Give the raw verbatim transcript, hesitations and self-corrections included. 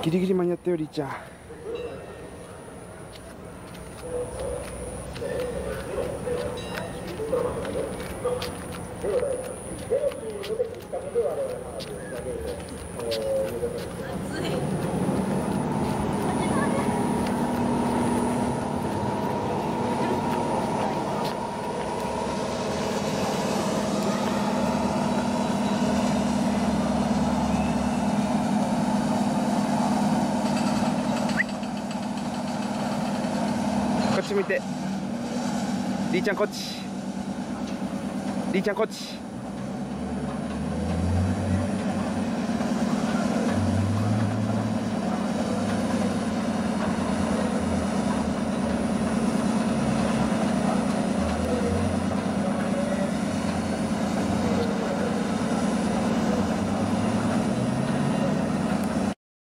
ギリギリ間に合ったよ、りーちゃん。こっち見て、りーちゃんこっち、りーちゃんこっち。